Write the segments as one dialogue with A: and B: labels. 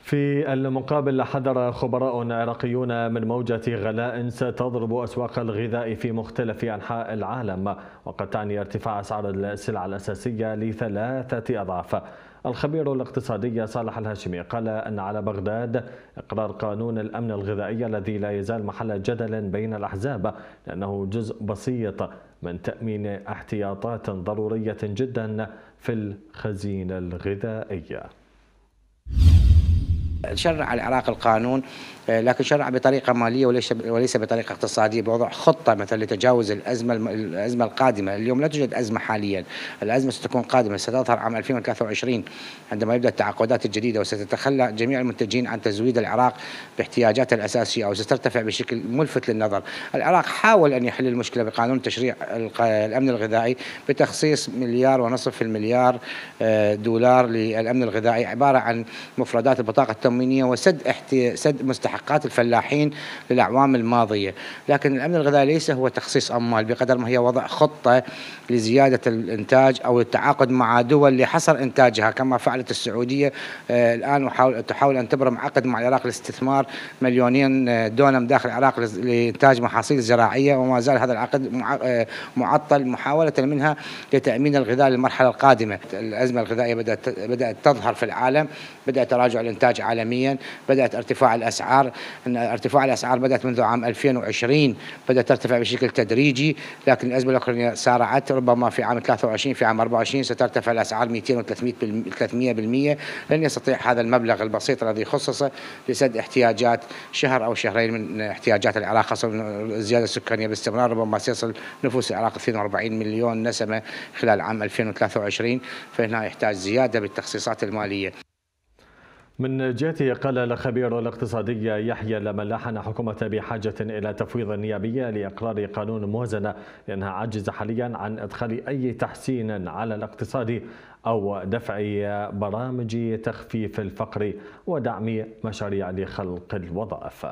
A: في المقابل حذر خبراء عراقيون من موجة غلاء ستضرب أسواق الغذاء في مختلف أنحاء العالم، وقد تعني ارتفاع أسعار السلع الأساسية ل3 أضعاف. الخبير الاقتصادي صالح الهاشمي قال أن على بغداد إقرار قانون الأمن الغذائي الذي لا يزال محل جدل بين الأحزاب، لأنه جزء بسيط من تأمين احتياطات ضرورية جدا في الخزينة الغذائية.
B: شرع العراق القانون، لكن شرع بطريقة مالية وليس بطريقة اقتصادية، بوضع خطة مثلا لتجاوز الأزمة القادمة. اليوم لا توجد أزمة حاليا، الأزمة ستكون قادمة، ستظهر عام 2023 عندما يبدأ التعاقدات الجديدة، وستتخلى جميع المنتجين عن تزويد العراق باحتياجاته الأساسية، أو سترتفع بشكل ملفت للنظر. العراق حاول أن يحل المشكلة بقانون تشريع الأمن الغذائي بتخصيص $1.5 دولار للأمن الغذائي، عبارة عن مفردات البطاقة التموينية وسد مستحقات الفلاحين للأعوام الماضية. لكن الأمن الغذائي ليس هو تخصيص أموال بقدر ما هي وضع خطة لزيادة الإنتاج أو التعاقد مع دول لحصر إنتاجها، كما فعلت السعودية الآن تحاول أن تبرم عقد مع العراق لاستثمار 2,000,000 دونم داخل العراق لإنتاج محاصيل زراعية، وما زال هذا العقد معطل محاولة منها لتأمين الغذاء للمرحلة القادمة. الأزمة الغذائية بدأت تظهر في العالم، بدأ تراجع الإنتاج عالميا، بدأت ارتفاع الأسعار. ارتفاع الأسعار بدأت منذ عام 2020، بدأت ترتفع بشكل تدريجي، لكن الأزمة الأوكرانية سارعت، ربما في عام 23 في عام 24 سترتفع الأسعار 200 و300%. لن يستطيع هذا المبلغ البسيط الذي خصص لسد احتياجات شهر أو شهرين من احتياجات العراق، خاصة الزيادة السكانية باستمرار، ربما سيصل نفوس العراق 42 مليون نسمة خلال عام 2023، فهنا يحتاج زيادة بالتخصيصات المالية.
A: من جهته قال الخبير الاقتصادي يحيى الملاح أن الحكومة بحاجة إلى تفويض نيابي لإقرار قانون الموازنة، لأنها عاجزة حاليا عن إدخال أي تحسين على الاقتصاد أو دفع برامج تخفيف الفقر ودعم مشاريع لخلق الوظائف.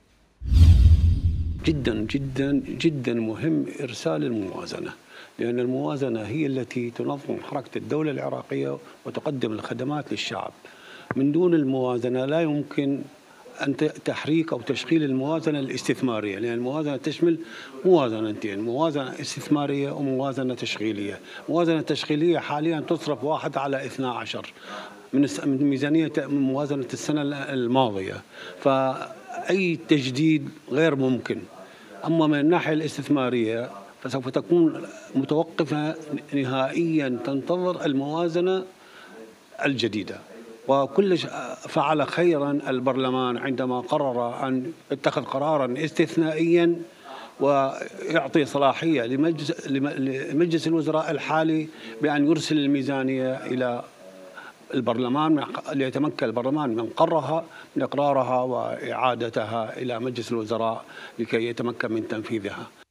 C: جدا جدا جدا مهم إرسال الموازنة، لأن الموازنة هي التي تنظم حركة الدولة العراقية وتقدم الخدمات للشعب. من دون الموازنة لا يمكن أن تحريك أو تشغيل الموازنة الاستثمارية، لأن الموازنة تشمل موازنتين، موازنة استثمارية وموازنة تشغيلية. موازنة تشغيلية حاليا تصرف 1/12 من ميزانية موازنة السنة الماضية، فأي تجديد غير ممكن. أما من الناحية الاستثمارية فسوف تكون متوقفة نهائيا، تنتظر الموازنة الجديدة. وكل فعل خيرا البرلمان عندما قرر أن يتخذ قرارا استثنائيا ويعطي صلاحية لمجلس الوزراء الحالي بأن يرسل الميزانية إلى البرلمان ليتمكن البرلمان من إقرارها وإعادتها إلى مجلس الوزراء لكي يتمكن من تنفيذها.